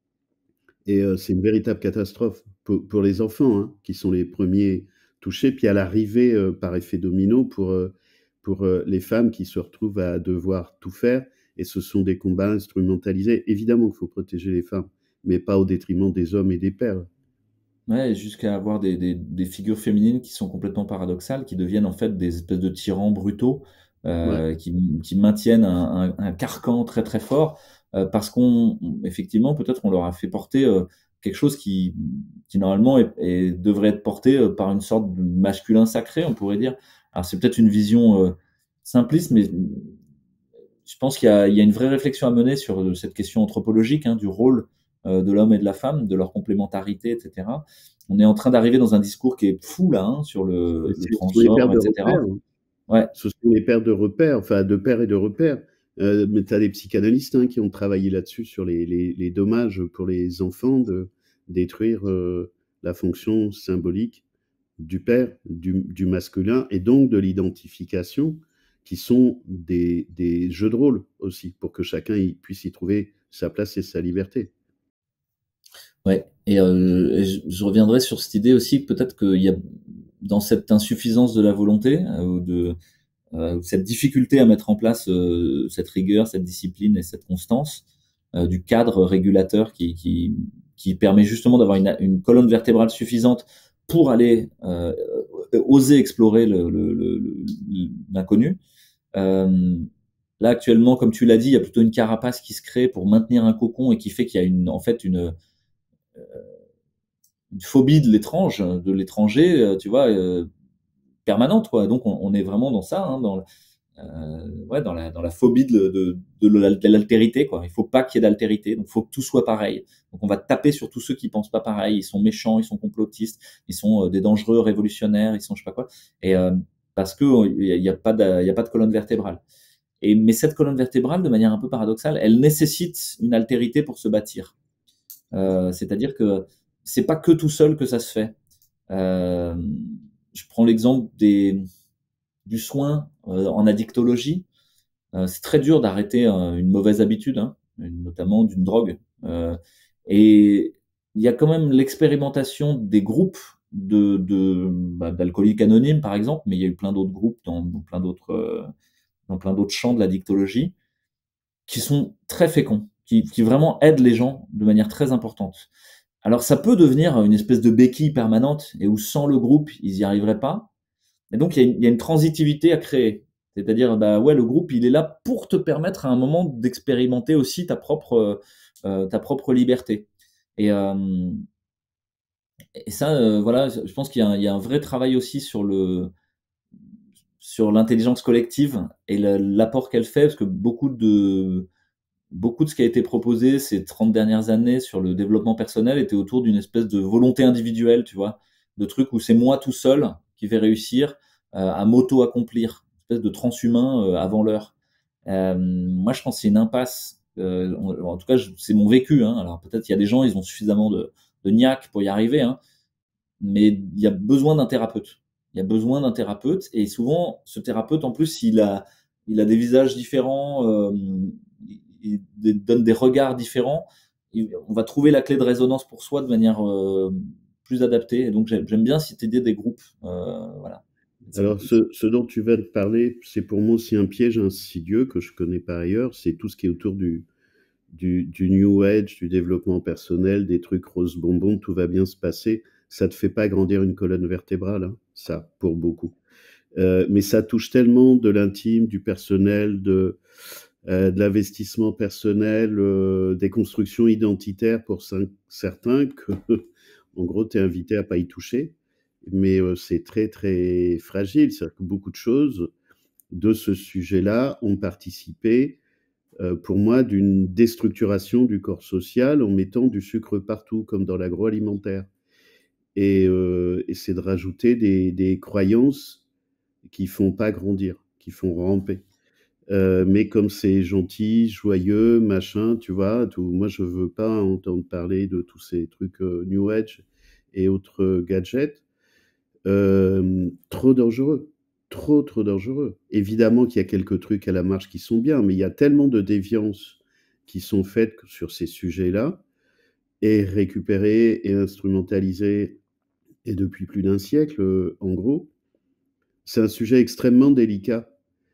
Speaker 1: Et c'est une véritable catastrophe pour les enfants, hein, qui sont les premiers touchés. Puis à l'arrivée, par effet domino, pour les femmes qui se retrouvent à devoir tout faire. Et ce sont des combats instrumentalisés. Évidemment qu'il faut protéger les femmes, mais pas au détriment des hommes et des pères.
Speaker 2: ouais, jusqu'à avoir des figures féminines qui sont complètement paradoxales, qui deviennent en fait des espèces de tyrans brutaux,
Speaker 1: Ouais,
Speaker 2: qui maintiennent un carcan très très fort, parce effectivement, peut-être on leur a fait porter quelque chose qui normalement devrait être porté par une sorte de masculin sacré, on pourrait dire. Alors c'est peut-être une vision simpliste, mais je pense qu'il y a une vraie réflexion à mener sur cette question anthropologique, hein, du rôle de l'homme et de la femme, de leur complémentarité, etc. On est en train d'arriver dans un discours qui est fou là, hein, sur
Speaker 1: mais
Speaker 2: le
Speaker 1: ce sont les pères
Speaker 2: transgenre,
Speaker 1: de repère,
Speaker 2: etc.
Speaker 1: hein.
Speaker 2: Ouais,
Speaker 1: Ce sont les pères de repère, enfin de pères et de repères. Mais tu as des psychanalystes, hein, qui ont travaillé là-dessus sur les dommages pour les enfants de détruire la fonction symbolique du père, du masculin, et donc de l'identification, qui sont des jeux de rôle aussi, pour que chacun puisse y trouver sa place et sa liberté.
Speaker 2: ouais. Et je reviendrai sur cette idée aussi, que peut-être qu'il y a dans cette insuffisance de la volonté, cette difficulté à mettre en place cette rigueur, cette discipline et cette constance, du cadre régulateur qui permet justement d'avoir une colonne vertébrale suffisante pour aller oser explorer l'inconnu. Euh, Là actuellement, comme tu l'as dit, il y a plutôt une carapace qui se crée pour maintenir un cocon et qui fait qu'il y a en fait une phobie de l'étranger, tu vois, permanente, quoi. Donc on est vraiment dans ça, hein, ouais, dans la phobie de l'altérité, quoi. Il faut pas qu'il y ait d'altérité, donc il faut que tout soit pareil. Donc on va taper sur tous ceux qui pensent pas pareil, ils sont méchants, ils sont complotistes, ils sont des dangereux révolutionnaires, ils sont je sais pas quoi. Et parce que il y a pas de colonne vertébrale. Mais cette colonne vertébrale, de manière un peu paradoxale, elle nécessite une altérité pour se bâtir. C'est-à-dire que c'est pas que tout seul que ça se fait. Euh, je prends l'exemple du soin en addictologie. C'est très dur d'arrêter une mauvaise habitude, hein, notamment d'une drogue. Et il y a quand même l'expérimentation des groupes d'alcooliques anonymes, par exemple, mais il y a eu plein d'autres groupes dans plein d'autres champs de l'addictologie qui sont très féconds, qui vraiment aident les gens de manière très importante. Alors ça peut devenir une espèce de béquille permanente et où sans le groupe, ils n'y arriveraient pas. Et donc il y a une transitivité à créer. C'est-à-dire, bah ouais, le groupe, il est là pour te permettre à un moment d'expérimenter aussi ta propre liberté. Et, euh, et ça, voilà, je pense il y a un vrai travail aussi sur l'intelligence collective et l'apport qu'elle fait, parce que beaucoup de ce qui a été proposé ces 30 dernières années sur le développement personnel était autour d'une espèce de volonté individuelle, tu vois, de truc où c'est moi tout seul qui vais réussir, à m'auto-accomplir, une espèce de transhumain avant l'heure. Moi, je pense que c'est une impasse. En tout cas, c'est mon vécu. Hein. Alors peut-être il y a des gens, ils ont suffisamment de niaque pour y arriver, hein, mais il y a besoin d'un thérapeute. Il y a besoin d'un thérapeute, et souvent, ce thérapeute, en plus, il a des visages différents, il donne des regards différents. On va trouver la clé de résonance pour soi de manière plus adaptée. Et donc, j'aime bien cette idée des groupes. Voilà.
Speaker 1: Alors, ce dont tu vas te parler, c'est pour moi aussi un piège insidieux que je connais par ailleurs. C'est tout ce qui est autour du New Age, du développement personnel, des trucs rose bonbon, tout va bien se passer. Ça te fait pas grandir une colonne vertébrale, hein, ça, pour beaucoup. Mais ça touche tellement de l'intime, du personnel, de l'investissement personnel, des constructions identitaires pour certains que, en gros, tu es invité à pas y toucher. Mais c'est très, très fragile. C'est-à-dire que beaucoup de choses de ce sujet-là ont participé, pour moi, d'une déstructuration du corps social en mettant du sucre partout, comme dans l'agroalimentaire. Et c'est de rajouter des croyances qui font pas grandir, qui font ramper. Mais comme c'est gentil, joyeux, machin, tu vois, tout, moi je veux pas entendre parler de tous ces trucs New Age et autres gadgets. Trop dangereux, trop dangereux. Évidemment qu'il y a quelques trucs à la marge qui sont bien, mais il y a tellement de déviances qui sont faites sur ces sujets-là, et récupérées et instrumentalisées, et depuis plus d'un siècle, en gros. C'est un sujet extrêmement délicat,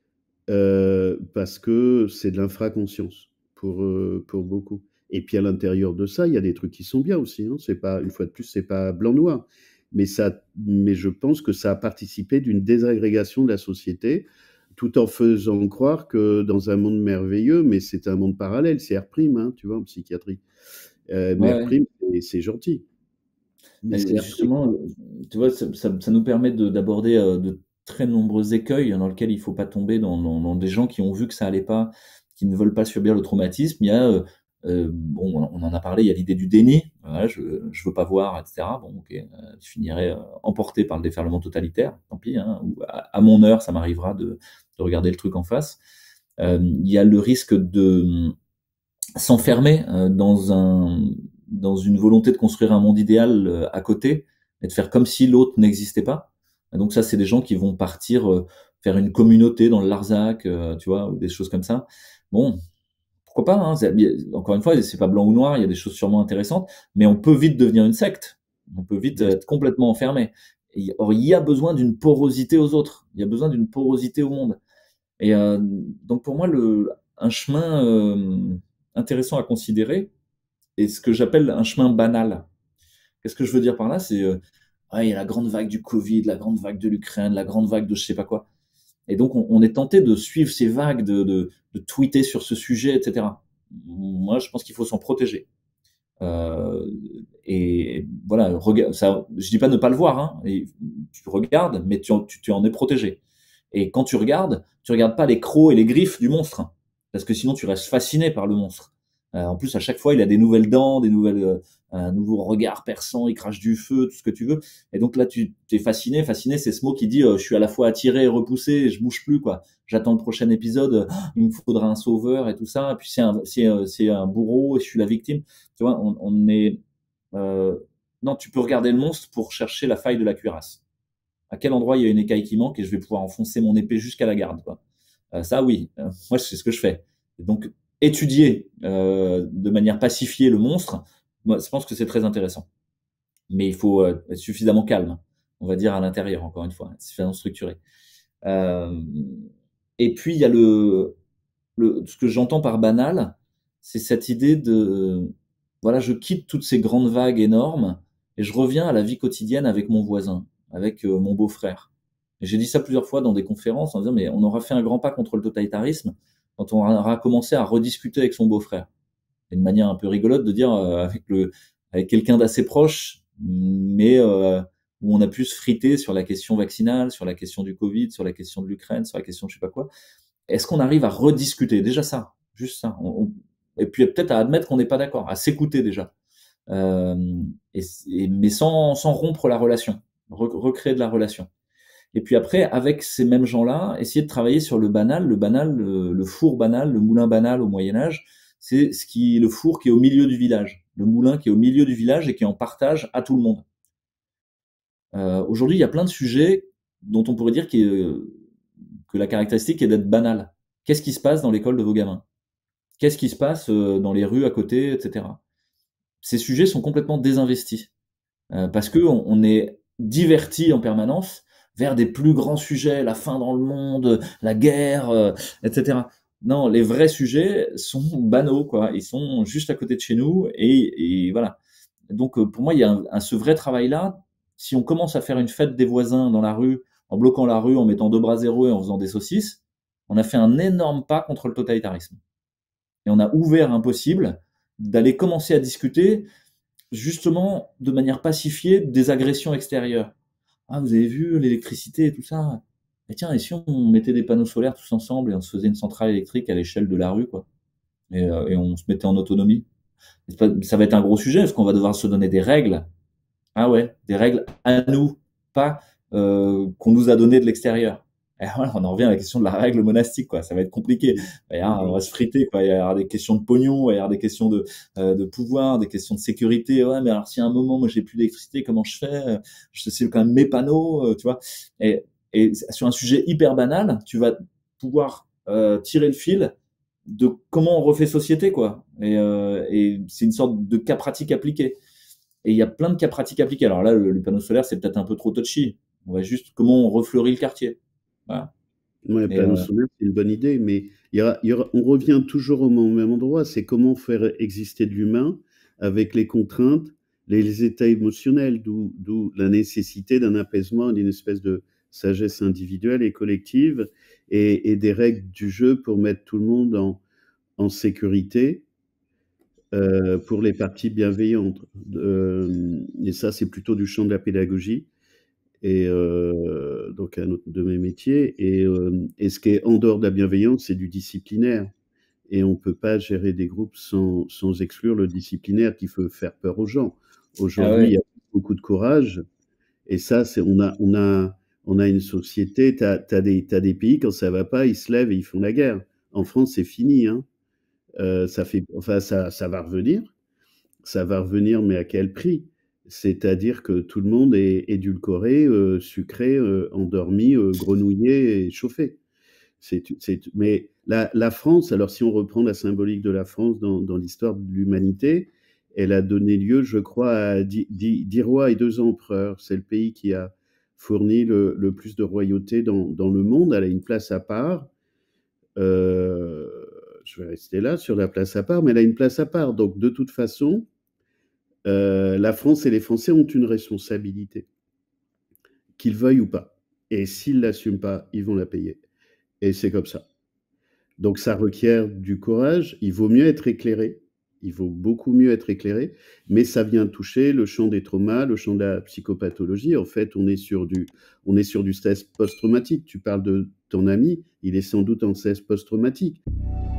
Speaker 1: parce que c'est de l'infraconscience pour beaucoup. Et puis à l'intérieur de ça, il y a des trucs qui sont bien aussi. Hein. C'est pas, une fois de plus, c'est pas blanc-noir. Mais je pense que ça a participé d'une désagrégation de la société, tout en faisant croire que dans un monde merveilleux, mais c'est un monde parallèle, c'est R', hein, tu vois, en psychiatrie. Mais
Speaker 2: Ouais,
Speaker 1: R', c'est gentil. Mais c'est
Speaker 2: et
Speaker 1: R'.
Speaker 2: justement, tu vois, ça nous permet d'aborder de très nombreux écueils dans lesquels il faut pas tomber dans des gens qui ont vu que ça allait pas, qui ne veulent pas subir le traumatisme. Il y a, bon, on en a parlé, il y a l'idée du déni. Voilà, je veux pas voir, etc. Bon, ok, je finirai emporté par le déferlement totalitaire. Tant pis, hein, ou à mon heure, ça m'arrivera de regarder le truc en face. Il y a le risque de s'enfermer dans une volonté de construire un monde idéal à côté et de faire comme si l'autre n'existait pas. Et donc ça, c'est des gens qui vont partir faire une communauté dans le Larzac, tu vois, ou des choses comme ça. Bon, pourquoi pas, hein, encore une fois, c'est pas blanc ou noir, il y a des choses sûrement intéressantes, mais on peut vite devenir une secte. On peut vite être complètement enfermé. Or, il y a besoin d'une porosité aux autres. Il y a besoin d'une porosité au monde. Et donc pour moi, un chemin intéressant à considérer est ce que j'appelle un chemin banal. Qu'est-ce que je veux dire par là? C'est ouais, il y a la grande vague du Covid, la grande vague de l'Ukraine, la grande vague de je sais pas quoi. Et donc on est tenté de suivre ces vagues, de tweeter sur ce sujet, etc. Moi, je pense qu'il faut s'en protéger. Euh, et voilà, ça, je dis pas ne pas le voir, hein, et tu regardes, mais tu en es protégé. Et quand tu regardes pas les crocs et les griffes du monstre, hein, parce que sinon tu restes fasciné par le monstre. En plus, à chaque fois, il a des nouvelles dents, un nouveau regard perçant, il crache du feu, tout ce que tu veux. Et donc là, tu es fasciné. Fasciné, c'est ce mot qui dit je suis à la fois attiré et repoussé, et je bouge plus, quoi. J'attends le prochain épisode, il me faudra un sauveur et tout ça. Et puis c'est un bourreau et je suis la victime. Tu vois, on est non, tu peux regarder le monstre pour chercher la faille de la cuirasse. À quel endroit il y a une écaille qui manque et je vais pouvoir enfoncer mon épée jusqu'à la garde, quoi. Ça, oui, moi, c'est ce que je fais. Et donc, étudier de manière pacifiée le monstre, moi, je pense que c'est très intéressant. Mais il faut être suffisamment calme, on va dire, à l'intérieur, encore une fois, suffisamment structuré. Euh, et puis, il y a ce que j'entends par banal, c'est cette idée de, voilà, je quitte toutes ces grandes vagues énormes et je reviens à la vie quotidienne avec mon voisin, avec mon beau-frère. Et j'ai dit ça plusieurs fois dans des conférences en disant, mais on aura fait un grand pas contre le totalitarisme quand on aura commencé à rediscuter avec son beau-frère. C'est une manière un peu rigolote de dire avec quelqu'un d'assez proche, mais où on a pu se friter sur la question vaccinale, sur la question du Covid, sur la question de l'Ukraine, sur la question de je sais pas quoi. Est-ce qu'on arrive à rediscuter? Déjà ça, juste ça. Et puis peut-être à admettre qu'on n'est pas d'accord, à s'écouter déjà. Euh, mais sans rompre la relation, recréer de la relation. Et puis après, avec ces mêmes gens-là, essayer de travailler sur le banal, le four banal, le moulin banal au Moyen Âge, c'est le four qui est au milieu du village, le moulin qui est au milieu du village et qui est en partage à tout le monde. Aujourd'hui, il y a plein de sujets dont on pourrait dire que la caractéristique est d'être banal. Qu'est-ce qui se passe dans l'école de vos gamins? Qu'est-ce qui se passe dans les rues à côté, etc. Ces sujets sont complètement désinvestis parce que on est diverti en permanence vers des plus grands sujets, la faim dans le monde, la guerre, etc. Non, les vrais sujets sont banaux, quoi. Ils sont juste à côté de chez nous et voilà. Donc pour moi, il y a ce vrai travail-là. Si on commence à faire une fête des voisins dans la rue, en bloquant la rue, en mettant 2 bras zéro et en faisant des saucisses, on a fait un énorme pas contre le totalitarisme. Et on a ouvert un possible d'aller commencer à discuter justement de manière pacifiée des agressions extérieures. Ah, vous avez vu l'électricité et tout ça? Et tiens, et si on mettait des panneaux solaires tous ensemble et on se faisait une centrale électrique à l'échelle de la rue, quoi, et on se mettait en autonomie? Ça va être un gros sujet, parce qu'on va devoir se donner des règles. Ah ouais, des règles à nous, pas qu'on nous a données de l'extérieur. Et voilà, on en revient à la question de la règle monastique, quoi. Ça va être compliqué. On va se friter, quoi. Il va y avoir des questions de pognon, il va y avoir des questions de pouvoir, des questions de sécurité. Ouais, mais alors si à un moment, moi, j'ai plus d'électricité, comment je fais? Je sais quand même mes panneaux, tu vois. Et sur un sujet hyper banal, tu vas pouvoir tirer le fil de comment on refait société, quoi. Et c'est une sorte de cas pratique appliqué. Et il y a plein de cas pratiques appliqués. Alors là, le panneau solaire, c'est peut-être un peu trop touchy. On va juste comment on refleurit le quartier. Voilà.
Speaker 1: Ouais,
Speaker 2: Et
Speaker 1: panneau solaire, c'est une bonne idée, mais on revient toujours au même endroit, c'est comment faire exister de l'humain avec les contraintes, les états émotionnels, d'où la nécessité d'un apaisement, d'une espèce de sagesse individuelle et collective, et des règles du jeu pour mettre tout le monde en sécurité, pour les parties bienveillantes. Et ça, c'est plutôt du champ de la pédagogie. Et donc un autre de mes métiers. Et ce qui est en dehors de la bienveillance, c'est du disciplinaire. Et on ne peut pas gérer des groupes sans exclure le disciplinaire qui peut faire peur aux gens.
Speaker 2: ah
Speaker 1: Aujourd'hui, il y
Speaker 2: ouais,
Speaker 1: a beaucoup de courage. Et ça, on a une société, t'as des pays, quand ça va pas, ils se lèvent et ils font la guerre. En France, c'est fini, hein. Enfin, ça va revenir. Ça va revenir, mais à quel prix? C'est-à-dire que tout le monde est édulcoré, sucré, endormi, grenouillé et chauffé. Mais la France, alors si on reprend la symbolique de la France dans l'histoire de l'humanité, elle a donné lieu, je crois, à 10 rois et 2 empereurs. C'est le pays qui a fourni le plus de royauté dans le monde. Elle a une place à part. Euh, je vais rester là sur la place à part, mais elle a une place à part. Donc de toute façon, la France et les Français ont une responsabilité, qu'ils veuillent ou pas. Et s'ils ne l'assument pas, ils vont la payer. Et c'est comme ça. Donc ça requiert du courage. Il vaut mieux être éclairé. Il vaut beaucoup mieux être éclairé. Mais ça vient toucher le champ des traumas, le champ de la psychopathologie. En fait, on est sur du stress post-traumatique. Tu parles de ton ami, il est sans doute en stress post-traumatique.